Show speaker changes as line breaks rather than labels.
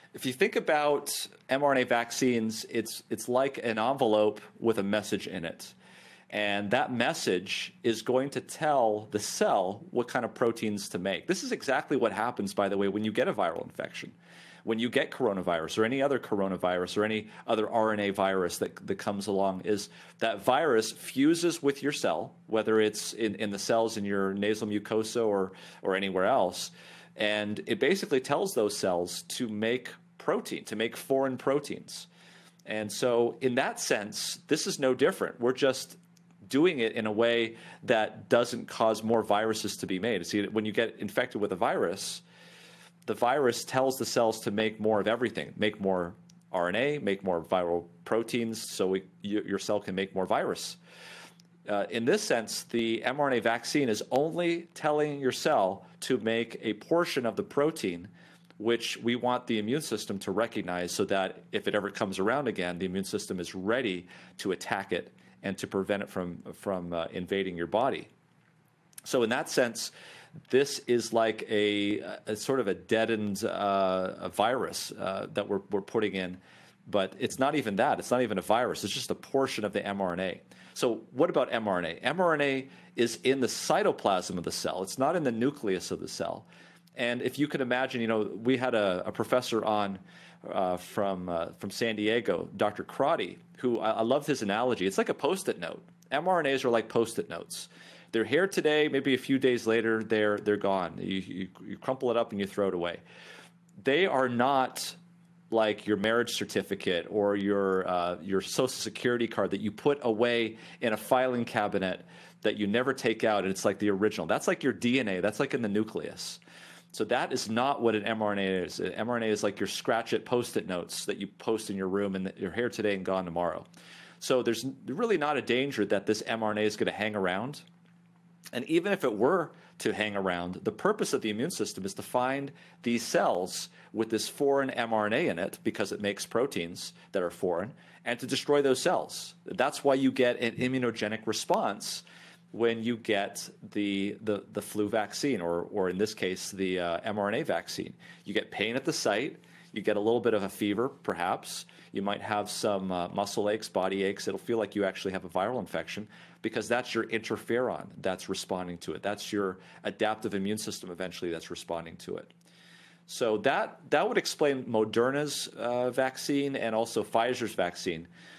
If you think about mRNA vaccines, it's like an envelope with a message in it. And that message is going to tell the cell what kind of proteins to make. This is exactly what happens, by the way, when you get a viral infection. When you get coronavirus or any other coronavirus or any other RNA virus that comes along, is that virus fuses with your cell, whether it's in the cells in your nasal mucosa or anywhere else, and it basically tells those cells to make protein, to make foreign proteins. And so in that sense, this is no different. We're just doing it in a way that doesn't cause more viruses to be made. See, when you get infected with a virus, the virus tells the cells to make more of everything, make more RNA, make more viral proteins, so your cell can make more virus. In this sense, the mRNA vaccine is only telling your cell to make a portion of the protein which we want the immune system to recognize, so that if it ever comes around again, the immune system is ready to attack it and to prevent it from invading your body. So in that sense, this is like a sort of a deadened virus that we're putting in, but it's not even that. It's not even a virus. It's just a portion of the mRNA. So what about mRNA? mRNA is in the cytoplasm of the cell. It's not in the nucleus of the cell. And if you can imagine, we had a professor on from San Diego, Dr. Crotty, who I loved his analogy. It's like a Post-it note. mRNAs are like Post-it notes. They're here today, maybe a few days later, they're gone. You crumple it up and you throw it away. They are not like your marriage certificate or your Social Security card that you put away in a filing cabinet that you never take out, and it's like the original. That's like your DNA. That's like in the nucleus. So that is not what an mRNA is. An mRNA is like your scratch-it Post-it notes that you post in your room, and you're here today and gone tomorrow. So there's really not a danger that this mRNA is going to hang around. And even if it were to hang around, the purpose of the immune system is to find these cells with this foreign mRNA in it, because it makes proteins that are foreign, and to destroy those cells. That's why you get an immunogenic response when you get the flu vaccine, or in this case, the mRNA vaccine. You get pain at the site. You get a little bit of a fever, perhaps. You might have some muscle aches, body aches. It'll feel like you actually have a viral infection, because that's your interferon that's responding to it. That's your adaptive immune system eventually that's responding to it. So that would explain Moderna's vaccine and also Pfizer's vaccine.